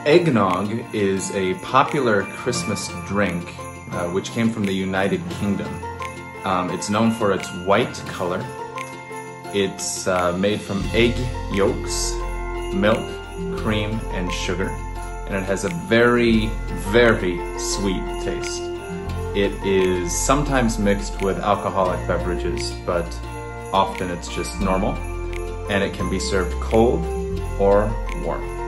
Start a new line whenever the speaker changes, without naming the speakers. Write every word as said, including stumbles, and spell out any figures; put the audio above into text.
Eggnog is a popular Christmas drink uh, which came from the United Kingdom. Um, it's known for its white color. It's uh, made from egg yolks, milk, cream, and sugar, and it has a very, very sweet taste. It is sometimes mixed with alcoholic beverages, but often it's just normal, and it can be served cold or warm.